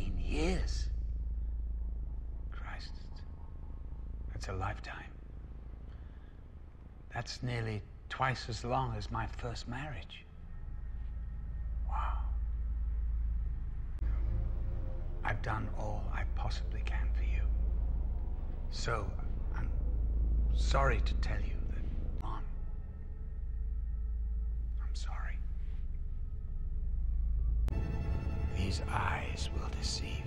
15 years. Christ, that's a lifetime. That's nearly twice as long as my first marriage. Wow. I've done all I possibly can for you. So, I'm sorry to tell you that, Mom, I'm sorry. These eyes will deceive you.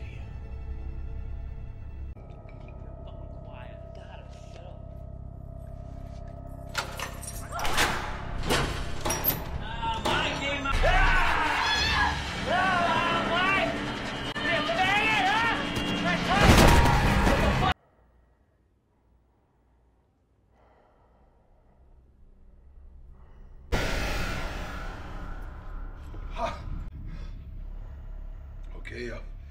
Okay,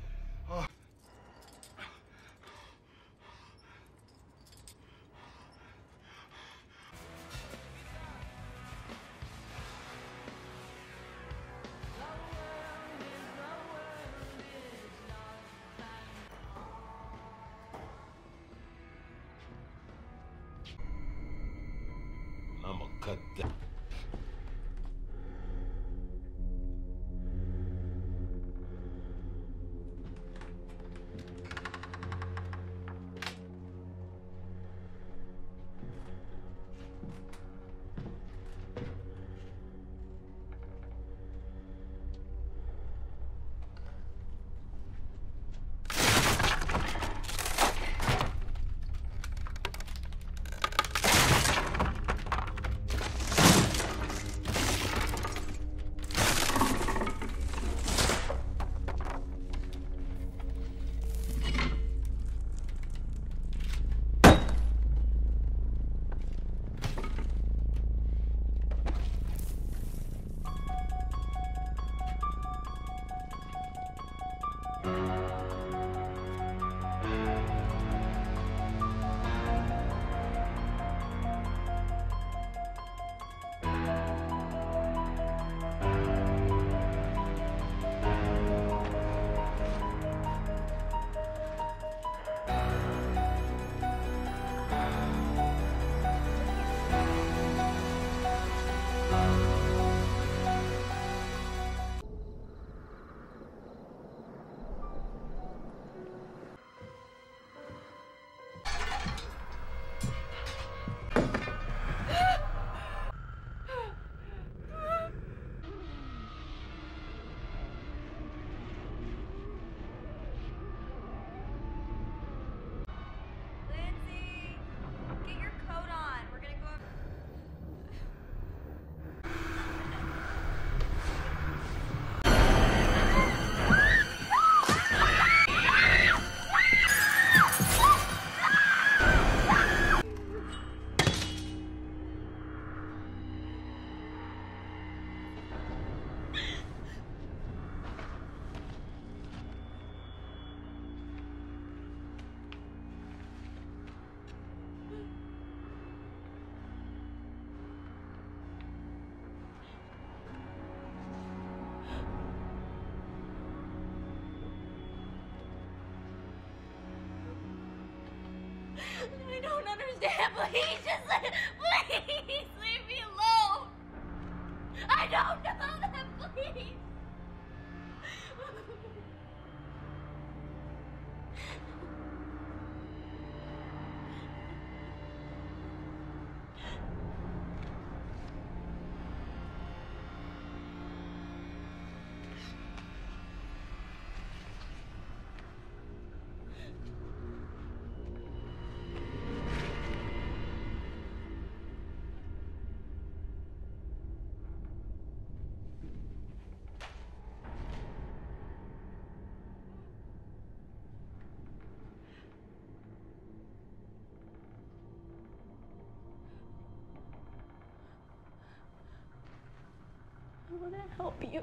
I'ma cut that. I don't understand. Please, please leave me alone. I don't know them. Please. I want to help you.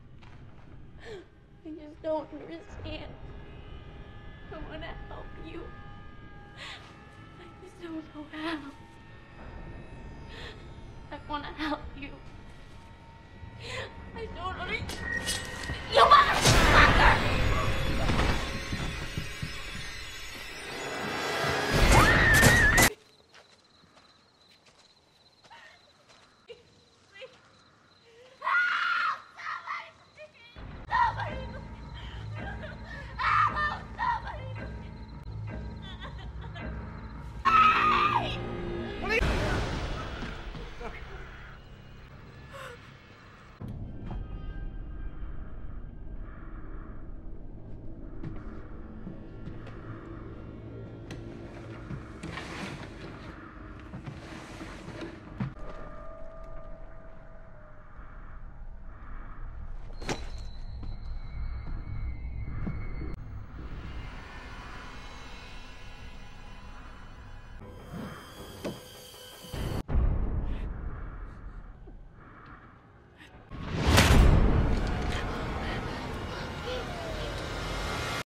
I just don't understand. I want to help you. I just don't know how. I want to help you. I don't understand.